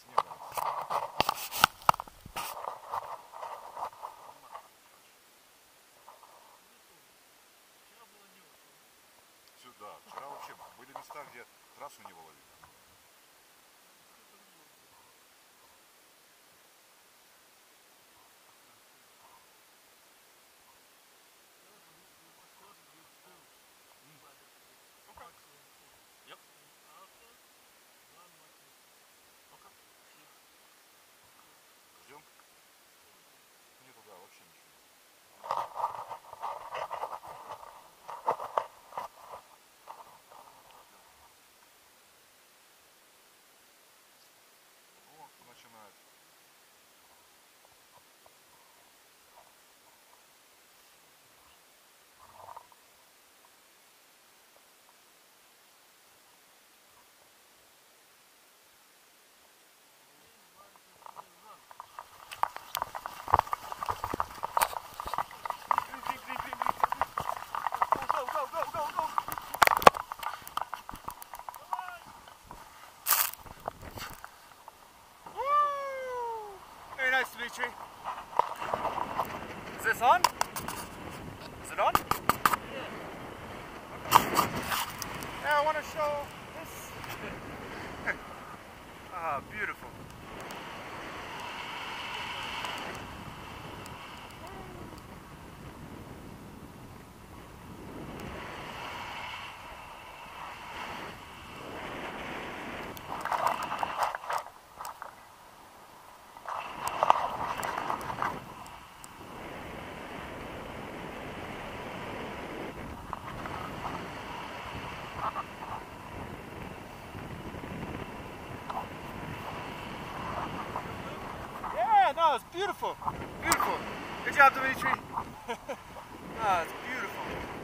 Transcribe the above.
снега. Сюда. Вчера вообще были места, где трассу не было видно. Ждем? Нету, да, вообще ничего. Вот начинает. Very nice, Dimitri. Is this on? Is it on? Yeah, I want to show this. Ah, beautiful. Yeah, no, it's beautiful. Beautiful. Good job, Dimitri. No, it's beautiful.